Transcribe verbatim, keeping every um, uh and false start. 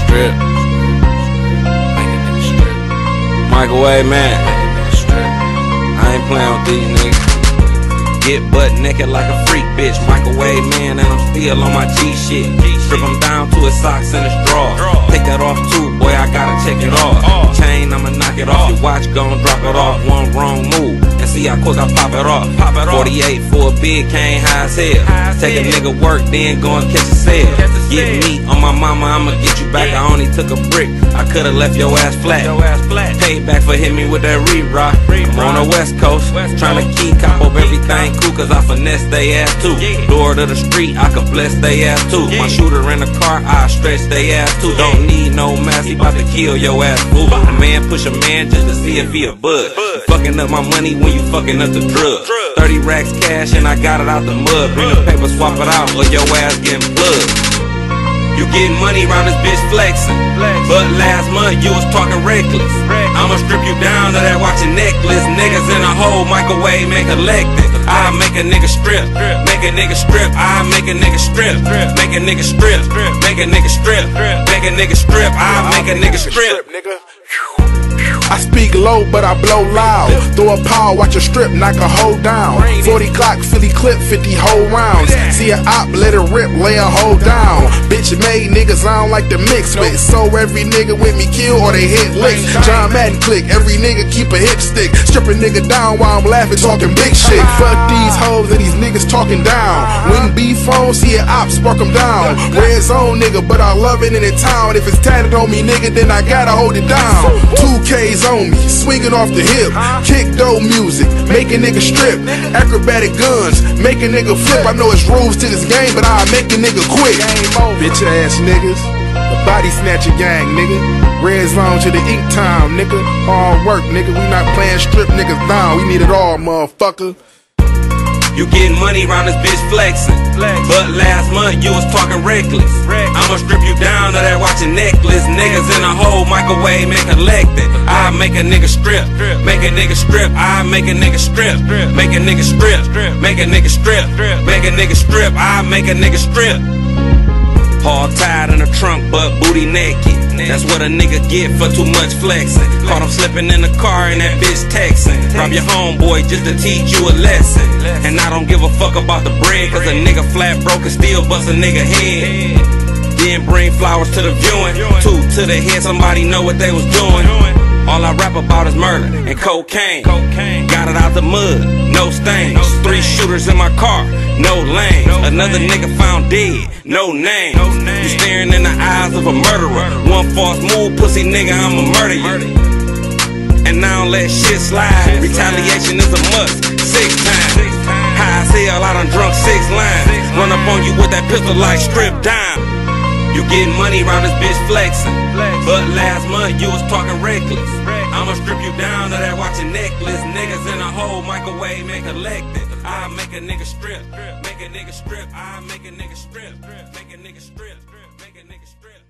strip. Make a nigga strip. Microwave man. Make a nigga strip. I ain't playing with these niggas. Get butt naked like a freak bitch. Microwave man and I'm still on my G shit. Strip him down to his socks and his drawers. Take that off too, boy, I gotta check it off. Chain, I'ma knock it off. Your watch gon' drop it off. One wrong move and see how quick I pop it off. forty-eight for a big cane, high as hell. Take a nigga work, then go and catch a sale. Get me on my mama, I'ma get you back. I only took a brick, I coulda left your ass flat. Payback for hit me with that re-rock. I'm on the west coast, tryna keep cop up everything cool, cause I finesse they ass too. Door to the street, I can bless they ass too. My shooter in the car, I stretch they ass too. Don't need no mask, he bout to kill your ass fool. A man push a man just to see if he a bud. You fucking up my money when you fucking up the drug. Thirty racks cash and I got it out the mud. Bring the paper, swap it out, or your ass getting plugged. You getting money round this bitch flexing, but last month you was talking reckless. I'ma strip you down to that watching necklace. Niggas in a hole, microwave man collected. I make a nigga strip, make a nigga strip. I make a nigga strip, make a nigga strip, make a nigga strip, make a nigga strip. I make a nigga strip. I speak low, but I blow loud. Throw a power, watch a strip, knock a hoe down. forty Glock, Philly clip, fifty whole rounds. See a op, let it rip, lay a hoe down. Bitch made niggas, I don't like to mix with. So every nigga with me kill or they hit licks. John Madden click, every nigga keep a hip stick. Strip a nigga down while I'm laughing, talking big shit. Fuck these hoes and these niggas talking down. When beef on, see a op, spark them down. Red zone nigga, but I love it in the town. If it's tatted on me nigga, then I gotta hold it down. two K's on me, swinging off the hip. Kick dope music, make a nigga strip. Acrobatic guns, make a nigga flip. I know it's rules to this game, but I'll make a nigga quit. Bitch ass niggas, the body snatcher gang, nigga. Red zone to the ink time, nigga. Hard work, nigga. We not playing strip niggas down. We need it all, motherfucker. You getting money round this bitch flexing, but last month you was talking reckless. I'ma strip you down to that watching necklace. Niggas in a hole, microwave man collected. I make a nigga strip, make a nigga strip. I make a nigga strip, make a nigga strip, make a nigga strip, make a nigga strip. I make a nigga strip. Hard tied in the trunk, but booty naked. That's what a nigga get for too much flexing. Caught him slipping in the car and that bitch texting. Rob your homeboy just to teach you a lesson. And I don't give a fuck about the bread, cause a nigga flat broke and still bust a nigga head. Then bring flowers to the viewing. Two to the head, somebody know what they was doing. All I rap about is murder and cocaine. Got it out the mud, no stains. Three shooters in my car, no lanes. Another nigga found dead, no name. You staring in the eyes of a murderer. One false move, pussy nigga, I'ma murder you. And I don't let shit slide. Retaliation is a must, six times. High as hell, I done drunk six lines. Run up on you with that pistol like strip down. You getting money round this bitch flexing, but last month you was talking reckless. I'ma strip you down to that watching necklace. Niggas in a hole, microwave man collected. I make a nigga strip, make a nigga strip. I make a nigga strip, make a nigga strip, make a nigga strip.